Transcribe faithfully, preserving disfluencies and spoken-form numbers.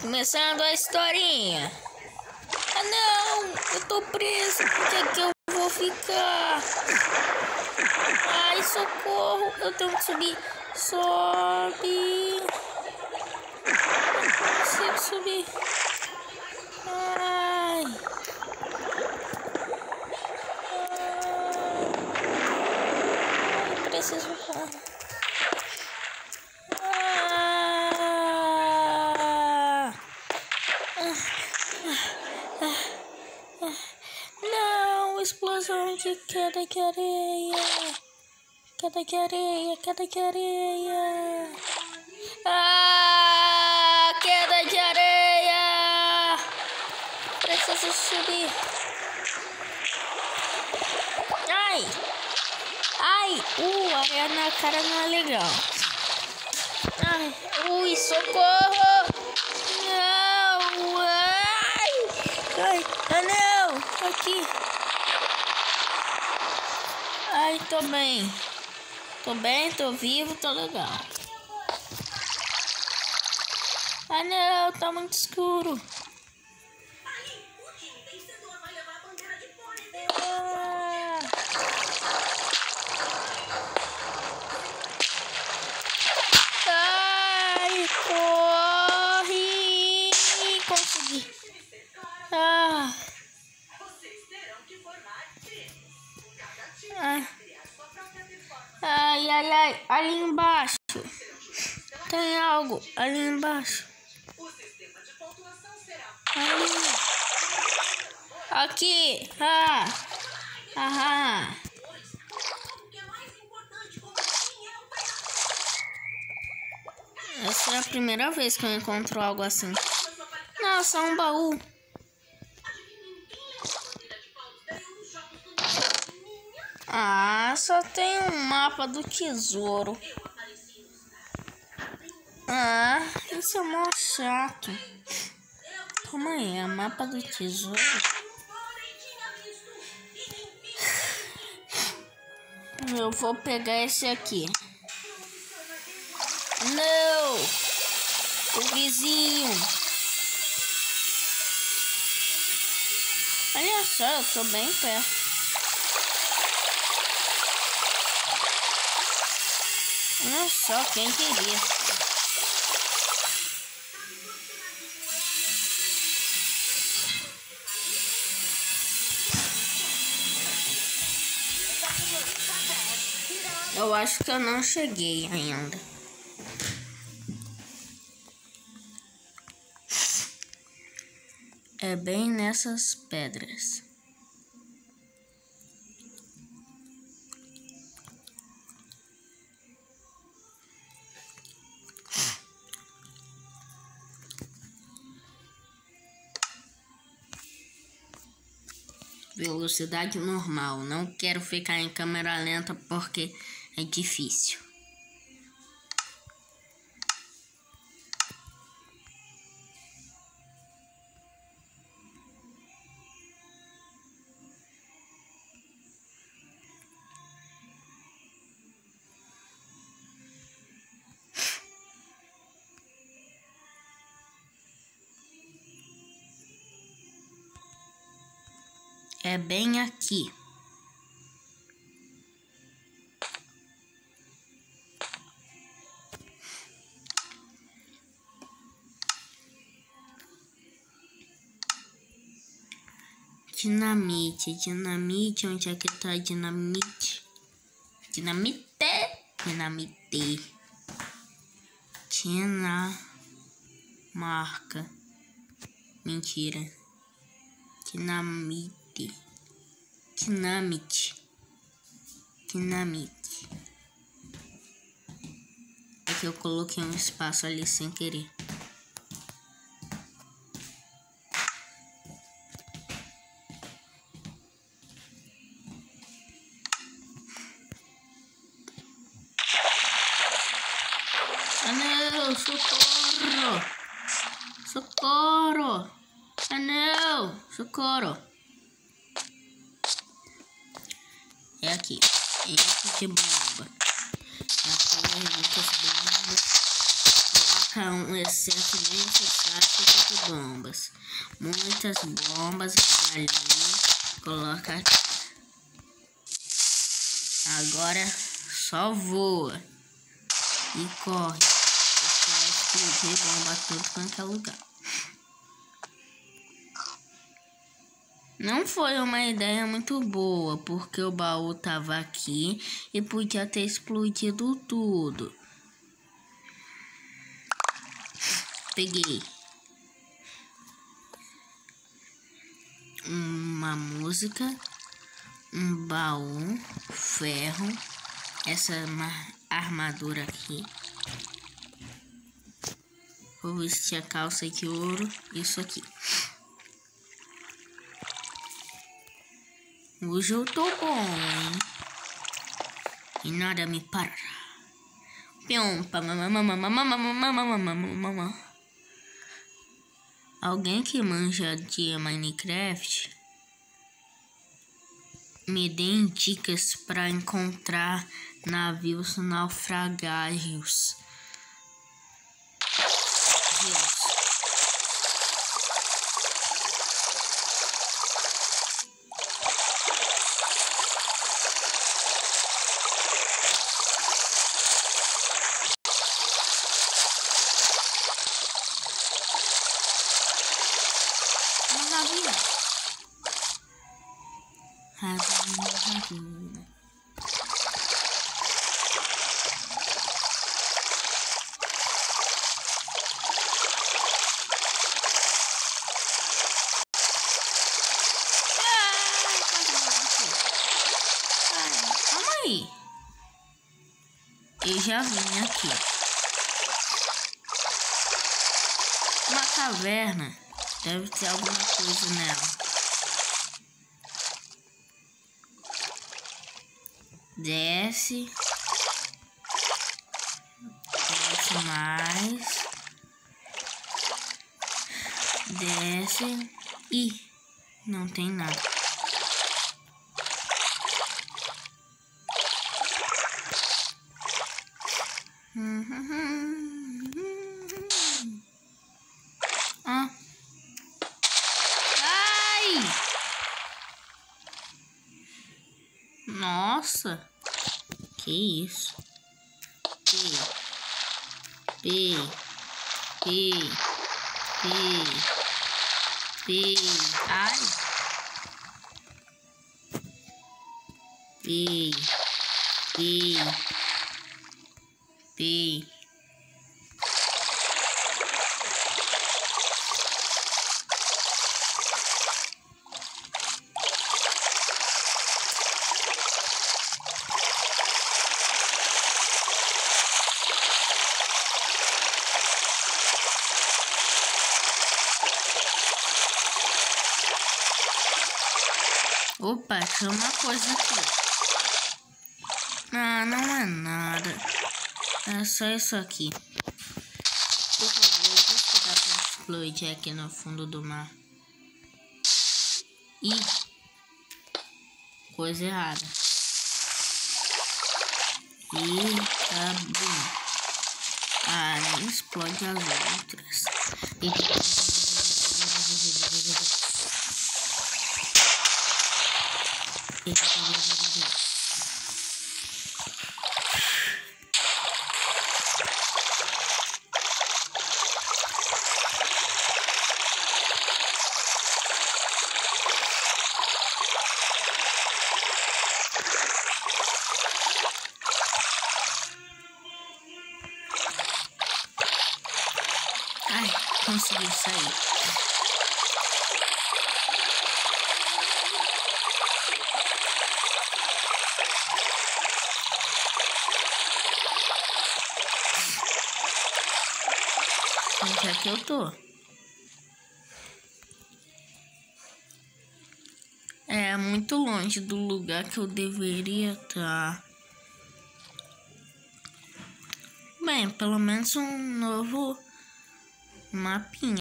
Começando a historinha. Ah não, eu tô preso. Onde é que eu vou ficar? Ai, socorro, eu tenho que subir. Sobe. Não consigo subir. Ai. Ai, preciso. Não, explosão de queda de areia. Queda de areia, queda de areia. Ah, queda de areia. Preciso subir. Ai. Ai, uh, areia na cara não é legal. Ai, ui, socorro. Não, ai. Ai, ah, não, aqui. Ai, tô bem. Tô bem, tô vivo, tô legal. Ah, não, tá muito escuro. Ah. Ai, corre. Consegui. Ah. Ah. Ai, ai, ai, ali embaixo. Tem algo ali embaixo. Ali. Aqui. Ah. Aham. Essa é a primeira vez que eu encontro algo assim. Nossa, um baú. Ah, só tem um mapa do tesouro. Ah, isso é mó chato. Calma aí, é mapa do tesouro. Eu vou pegar esse aqui. Não! O vizinho. Olha só, eu tô bem perto. Olha só, quem queria. Eu acho que eu não cheguei ainda. É bem nessas pedras. Velocidade normal. Não quero ficar em câmera lenta porque é difícil. É bem aqui. Dinamite, dinamite, onde é que tá dinamite? Dinamite, dinamite. Dinamarca. Mentira. Dinamite. Dinamite. Dinamite. É que eu coloquei um espaço ali sem querer. Ah não, socorro! Socorro! Ah não, socorro! É aqui, é esse de bomba. É a um excesso necessário de bombas. Muitas bombas ali. Coloca aqui. Agora só voa e corre. Você vai explodir bomba tudo quanto é lugar. Não foi uma ideia muito boa, porque o baú tava aqui e podia ter explodido tudo. Peguei uma música, um baú, ferro, essa armadura aqui. Vou vestir a calça de ouro, isso aqui. Hoje eu tô bom, hein? E nada me para. Alguém que manja de Minecraft, me deem dicas para encontrar navios naufragários. Deus. Maravilha. Maravilha. Calma aí. Eu já vim aqui. Uma caverna. Deve ter alguma coisa nela. Desce. Desce mais. Desce. Ih, não tem nada. Ah. Nossa, que isso? P, P, P, P, P, ai, P, P, P. Opa, tinha uma coisa aqui. Ah, não é nada. É só isso aqui. Por favor, vê se dá pra explodir aqui no fundo do mar. Ih, coisa errada. E tá bom. Ah, nem explode as outras. E... Ai, consegui sair. Onde é que eu tô? É muito longe do lugar que eu deveria estar. Bem, pelo menos um novo mapinha.